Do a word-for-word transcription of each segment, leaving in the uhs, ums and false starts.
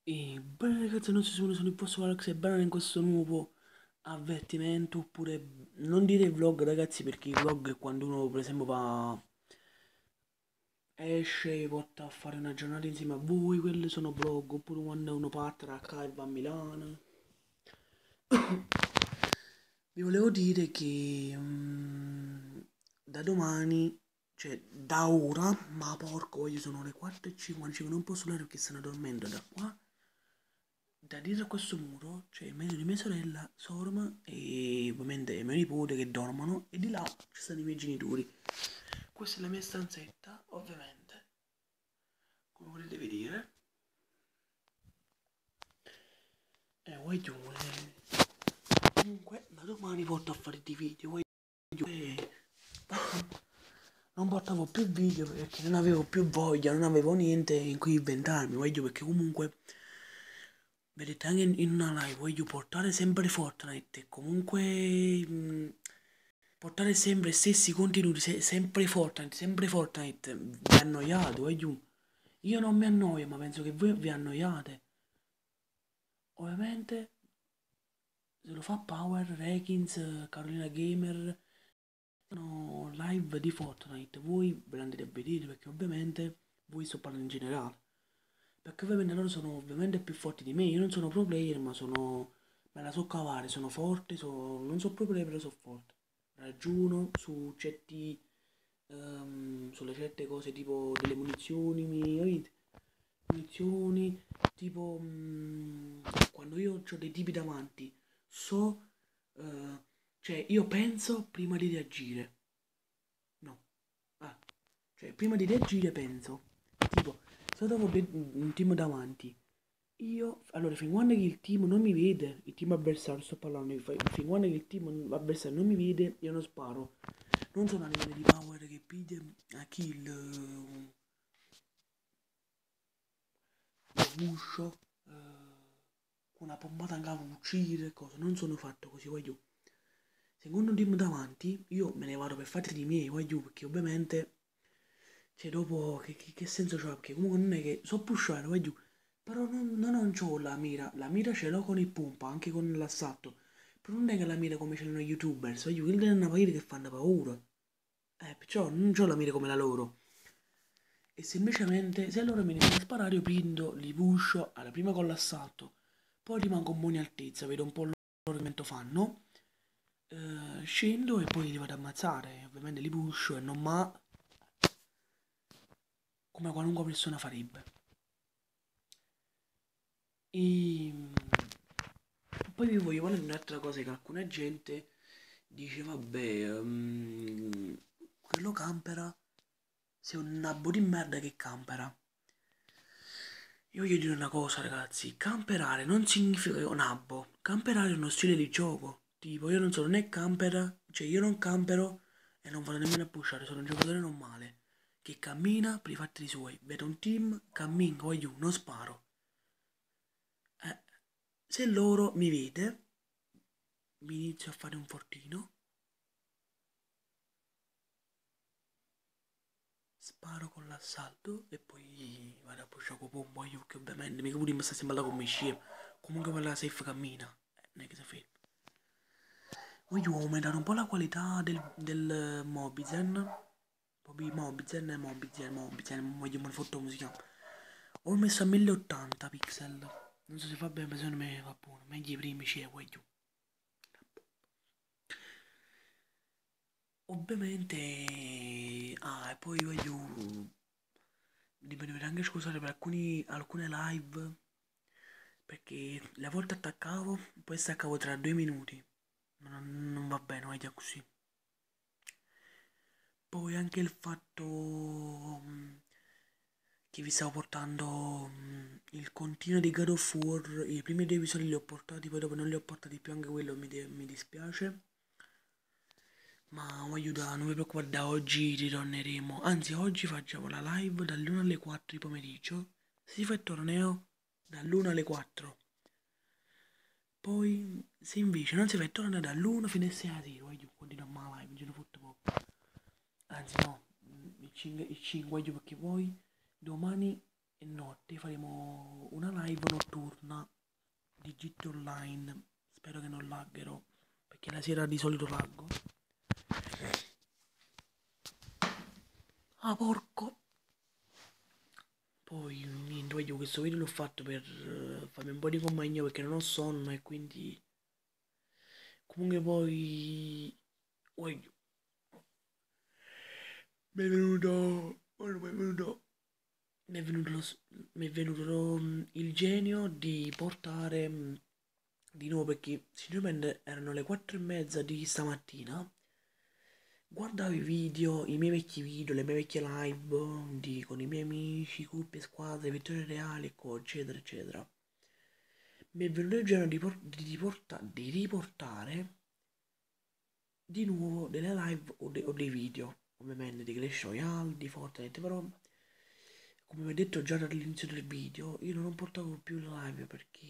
E bene ragazzi, non so se sono il prossimo Alex e bene in questo nuovo avvertimento, oppure non dire vlog ragazzi, perché i vlog è quando uno per esempio va, esce e porta a fare una giornata insieme a voi, quelli sono vlog, oppure quando uno parte da qua e va a Milano. Vi volevo dire che mm, da domani, cioè da ora, ma porco, io sono le quattro e cinquantacinque, non posso andare perché stanno dormendo da qua. Da dietro a questo muro c'è il mezzo di mia sorella, Sorma, e ovviamente mio nipote che dormono, e di là ci stanno i miei genitori. Questa è la mia stanzetta, ovviamente, come potete vedere. E voglio, eh, comunque, da domani porto a fare dei video, voglio, eh, non portavo più video perché non avevo più voglia, non avevo niente in cui inventarmi, voglio, perché comunque vedete anche in, in una live voglio portare sempre Fortnite e comunque mh, portare sempre stessi contenuti, se, sempre Fortnite, sempre Fortnite, vi annoiate, voglio. Io non mi annoio, ma penso che voi vi annoiate. Ovviamente se lo fa Power, Rekins, Carolina Gamer, sono live di Fortnite, voi ve l'andate a vedere perché ovviamente voi sto parlando in generale. Perché ovviamente loro sono ovviamente più forti di me, io non sono pro player ma sono... me la so cavare, sono forte, so... non so pro player però sono forte. Ragiono su certi... ehm, sulle certe cose tipo delle munizioni, mi capite? Munizioni, tipo mm, quando io ho dei tipi davanti, so... eh, cioè io penso prima di reagire. No. Ah, cioè prima di reagire penso. Tipo, se trovo de- un team davanti, io, allora, fin quando che il team non mi vede, il team avversario, sto parlando, fin fin quando che il team avversario non mi vede, io non sparo. Non sono animale di power che pide a kill, eh, un uscio, eh, una pompata in capo, uccidere, cosa. Non sono fatto così, voglio. Secondo un team davanti, io me ne vado per fatti di miei, voglio, perché ovviamente, cioè, dopo, che, che, che senso c'ha? Perché comunque non è che so pushare, voglio. Però non, non, non c'ho la mira, la mira ce l'ho con il pompa, anche con l'assalto. Però non è che la mira come ce l'hanno gli youtuber, so io, quelli hanno paura che fanno paura. Eh, perciò non c'ho la mira come la loro. E semplicemente, se loro mi iniziano a sparare, io prendo, li pusho, alla prima con l'assalto, poi rimango a buona altezza, vedo un po' loro che movimento fanno, eh, scendo e poi li vado ad ammazzare, ovviamente li pusho e non ma come qualunque persona farebbe. E poi vi voglio parlare di un'altra cosa che alcuna gente dice, vabbè, um, quello campera, sei un nabbo di merda che campera. Io voglio dire una cosa ragazzi, camperare non significa un nabbo, camperare è uno stile di gioco. Tipo, io non sono né campera, cioè io non campero e non vado nemmeno a pushare, sono un giocatore normale, che cammina per i fatti suoi, vedo un team, cammino, voglio, non sparo. Eh, se loro mi vede, mi inizio a fare un fortino, sparo con l'assalto e poi vado a pushare con pompa io, che ovviamente mica pure mi sta sempre là con me scemo. Comunque per la safe cammina, eh, non è che si ferma. Voglio aumentare un po' la qualità del, del Mobizen. Poi Mobizen e Mobizen, Mobizen, voglio me foto come si chiama. Ho messo a mille e ottanta pixel. Non so se fa bene, ma secondo me va buono. Meglio i primi c'è, voglio. Ovviamente... Ah, e poi voglio... Mi dovete anche scusare per alcuni, alcune live. Perché le volte attaccavo, poi staccavo tra due minuti. Non, non va bene, voglio così. Poi anche il fatto mm, che vi stavo portando mm, il continuo di God of War, i primi due episodi li ho portati, poi dopo non li ho portati più, anche quello mi, mi dispiace. Ma voglio da, non vi preoccupate, da oggi ritorneremo, anzi oggi facciamo la live dall'una alle quattro di pomeriggio, si fa il torneo dall'una alle quattro. Poi se invece non si fa il torneo dall'una fino a sei a sera, voglio continuare a la live, ce ne fotte poco. Anzi no, il cinque, il cinque voglio perché poi domani e notte faremo una live notturna di G T Online. Spero che non laggerò, perché la sera di solito laggo. Ah, porco! Poi niente, voglio questo video l'ho fatto per uh, farmi un po' di compagnia perché non ho sonno e quindi comunque poi voglio mi è venuto oh, mi è venuto mi è venuto, lo, mi è venuto lo, il genio di portare mh, di nuovo, perché sinceramente erano le quattro e mezza di stamattina. Guardavo i video, i miei vecchi video, le mie vecchie live di, con i miei amici, coppie, squadre, vittorie reali, ecco, eccetera, eccetera. Mi è venuto il giorno di, por- di, riporta- di riportare di nuovo delle live o, de- o dei video, ovviamente di Clash Royale, di Fortnite, però come vi ho detto già dall'inizio del video, io non portavo più le live perché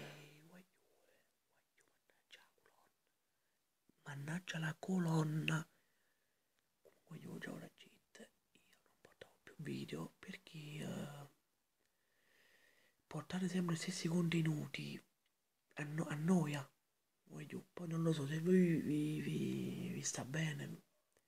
mannaggia la colonna. Comunque io già una cheat, io non portavo più video perché eh, portare sempre gli stessi contenuti anno- annoia. Voglio, poi non lo so se voi vi, vi, vi sta bene.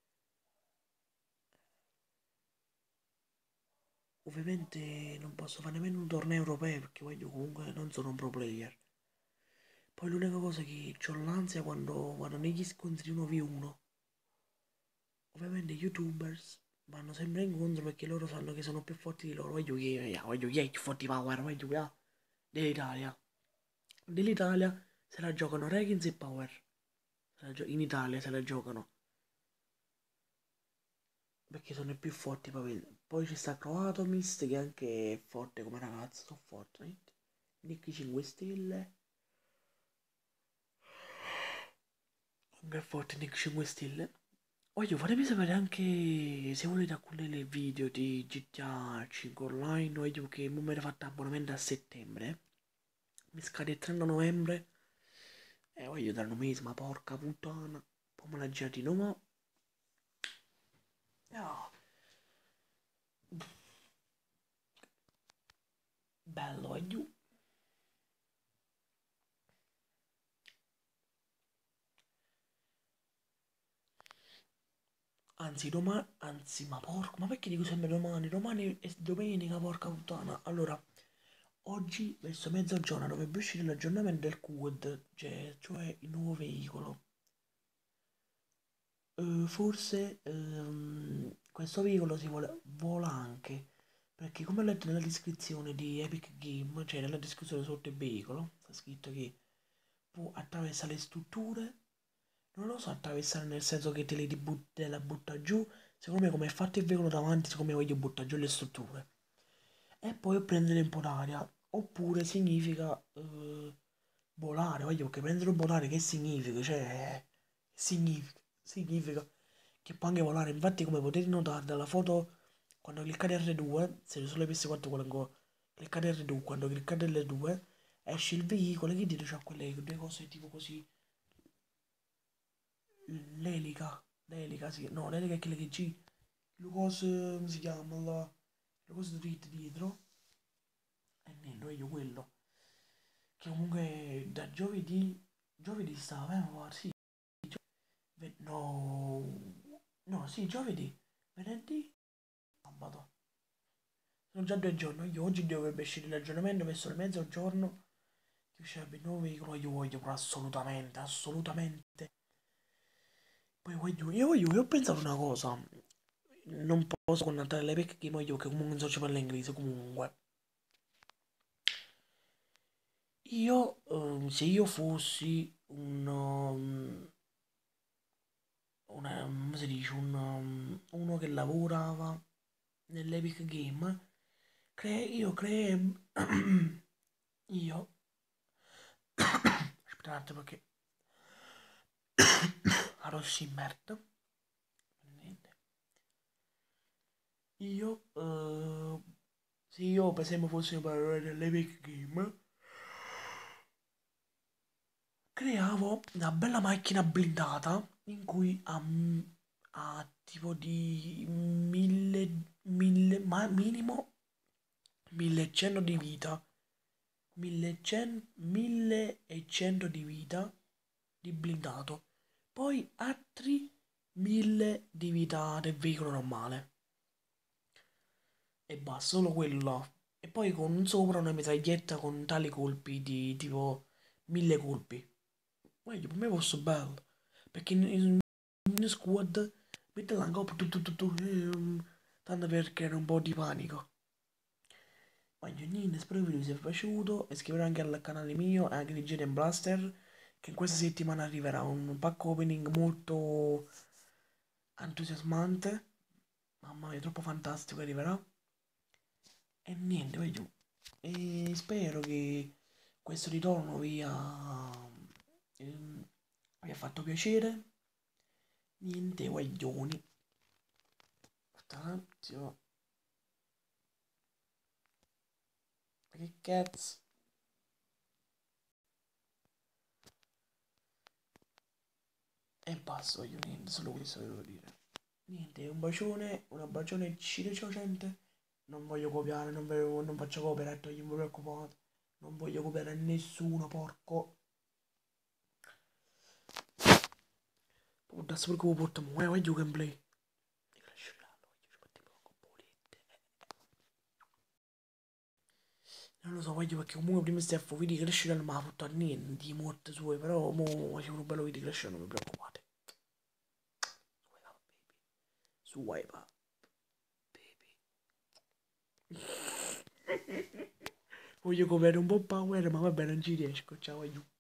Ovviamente non posso fare nemmeno un torneo europeo perché voglio, comunque non sono un pro player. Poi l'unica cosa è che ho l'ansia quando vado negli scontri uno vu uno. Ovviamente gli youtubers vanno sempre incontro perché loro sanno che sono più forti di loro. Voglio che, voglio che più forti power, voglio che dell'Italia. Dell'Italia se la giocano Regins e Power. In Italia se la giocano perché sono i più forti. Poi ci sta Croatomist che anche è forte come ragazzo su Fortnite. Nick cinque stelle. Anche forte Nick cinque stelle. Voglio fatemi sapere anche se volete alcuni video di G T A cinque Online. Voglio che mi avete fatto abbonamento a settembre. Mi scade il trenta novembre. E voglio dare un mese, ma porca puttana. Poi me la giratino, ma... Oh. Bello, voglio... Anzi, domani... Anzi, ma porco... Ma perché dico sempre domani? Domani è domenica, porca puttana. Allora... Oggi verso mezzogiorno dovrebbe uscire l'aggiornamento del Q U D, cioè, cioè il nuovo veicolo. Eh, forse ehm, questo veicolo si vuole, vola anche, perché come ho letto nella descrizione di Epic Game, cioè nella descrizione sotto il veicolo, sta scritto che può attraversare le strutture, non lo so attraversare nel senso che te, le but- te la butta giù, secondo me come è fatto il veicolo davanti, secondo me voglio buttare giù le strutture. E poi prendere un po' d'aria, oppure significa... eh, volare, voglio che prendere un volare che significa? Cioè, significa, significa che può anche volare. Infatti, come potete notare dalla foto, quando cliccate erre due, se sulle P S quattro quando cliccate erre due, quando cliccate elle due, esce il veicolo, che dite, c'ha quelle due cose tipo così, l'elica, l'elica, sì, no, l'elica è quella che gira, le cose, come si chiama, la, le cose dritte dietro, e niente, io quello, che comunque da giovedì, giovedì stava, eh, ma sì, Ve- no, no, sì, giovedì, venerdì, sabato. Sono già due giorni. Io oggi dovrebbe uscire l'aggiornamento verso le mezzogiorno. Che uscirebbe il nuovo veicolo. Io voglio però assolutamente, assolutamente. Poi voglio, io voglio, io ho pensato una cosa. Non posso contattare le perché voglio che comunque non so ci parla inglese. Comunque, io, ehm, se io fossi un, um, una, come si dice, un, um, uno che lavorava nell'Epic Game. Cre io creo io aspetta un attimo perché ero Simmert niente io eh, se io per esempio fossi un parole dell'Epic Game creavo una bella macchina blindata in cui ha, ha tipo di mille mille ma minimo millecento di vita, millecento, millecento di vita di blindato, poi altri mille di vita del veicolo normale e basta, solo quello là. E poi con sopra una mitraglietta con tali colpi di tipo mille colpi. Guarda, per me fosse bello, perché in, in, in squad mette la coppa tu, tu, tu, tu, ehm, tanto per creare un po' di panico. Voglio niente, spero che il video vi sia piaciuto, iscrivetevi anche al canale mio e anche di Gen Blaster, che in questa settimana arriverà un pack opening molto entusiasmante. Mamma mia, troppo fantastico arriverà. E niente, voglio. E spero che questo ritorno vi ha, ehm, vi ha fatto piacere. Niente, guaglioni. Aspetta un attimo. Ma che cazzo? E basta, voglio niente, solo questo devo dire. Niente, un bacione, un bacione cirocente. Non voglio copiare, non, ve- non faccio copyright, non vi preoccupate. Non voglio copiare a nessuno, porco. Può darsi pure che lo portiamo, eh, voglio gameplay. Non lo so, voglio perché comunque prima Steph vedi crescere non mi ha fatto a niente di morte sue, però mo facciamo un bello video crescere, non vi preoccupate. Swipe up, baby. Voglio coprire un po' power, ma vabbè non ci riesco, ciao aiuto.